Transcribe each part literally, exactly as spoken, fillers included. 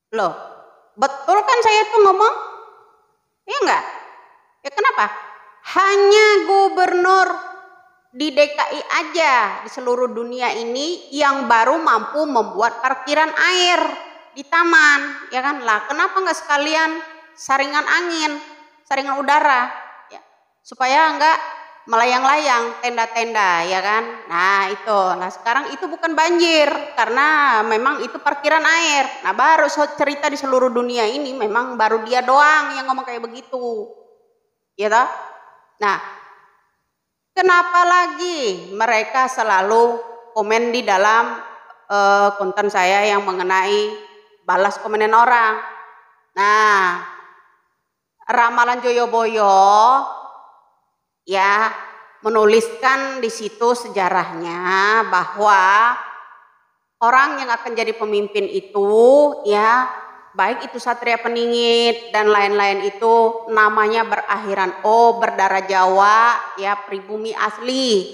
Loh, betul kan saya tuh ngomong? Iya enggak? Ya kenapa? Hanya gubernur di D K I aja di seluruh dunia ini yang baru mampu membuat parkiran air di taman, ya kan? Lah, kenapa nggak sekalian saringan angin, saringan udara, ya, supaya nggak melayang-layang tenda-tenda, ya kan? Nah itu, nah sekarang itu bukan banjir karena memang itu parkiran air. Nah baru cerita di seluruh dunia ini memang baru dia doang yang ngomong kayak begitu, ya toh? Nah, kenapa lagi mereka selalu komen di dalam uh, konten saya yang mengenai balas komenan orang? Nah, ramalan Joyoboyo ya menuliskan di situ sejarahnya bahwa orang yang akan jadi pemimpin itu ya baik itu Satria Peningit dan lain-lain itu namanya berakhiran O, berdarah Jawa, ya pribumi asli.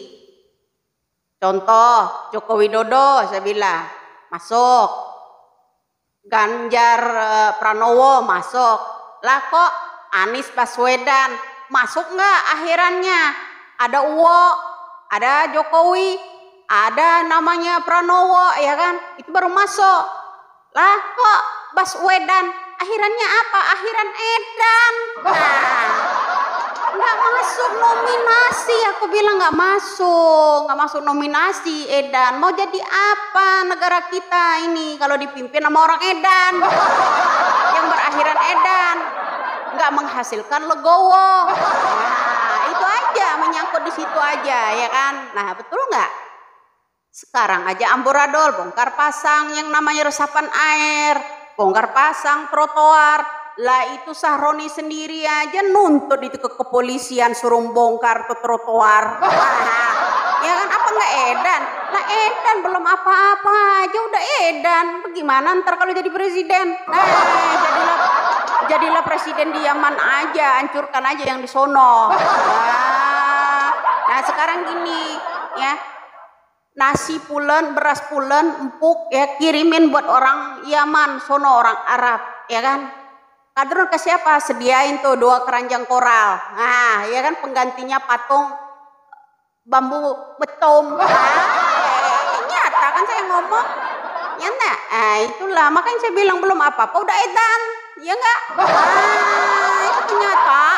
Contoh Joko Widodo saya bilang masuk, Ganjar Pranowo masuk, lah kok Anies Baswedan masuk nggak akhirannya? Ada Uwo, ada Jokowi, ada namanya Pranowo, ya kan? Itu baru masuk. Lah kok Baswedan akhirannya apa? Akhiran Edan. Nah, nggak masuk nominasi, aku bilang nggak masuk, nggak masuk nominasi Edan. Mau jadi apa negara kita ini kalau dipimpin sama orang Edan yang berakhiran Edan? Nggak menghasilkan legowo. Nah, itu aja menyangkut di situ aja, ya kan? Nah, betul nggak? Sekarang aja amburadul, bongkar pasang yang namanya resapan air, bongkar pasang trotoar. Lah itu Sahroni sendiri aja nuntut itu ke kepolisian suruh bongkar ke trotoar. Nah, ya kan apa nggak Edan? Lah Edan belum apa-apa aja udah Edan. Bagaimana ntar kalau jadi presiden? Nah, jadilah jadilah presiden di Yaman aja, hancurkan aja yang di sono. Nah, nah sekarang gini ya, nasi pulen, beras pulen, empuk ya kirimin buat orang Yaman, sono orang Arab, ya kan? Kadrun ke siapa? Sediain tuh dua keranjang koral. Nah, ya kan penggantinya patung bambu betum. Nah, nyata kan saya ngomong. Nyata. Nah, itulah makanya saya bilang belum apa-apa udah edan. Ya enggak? Nah, itu kenyataan.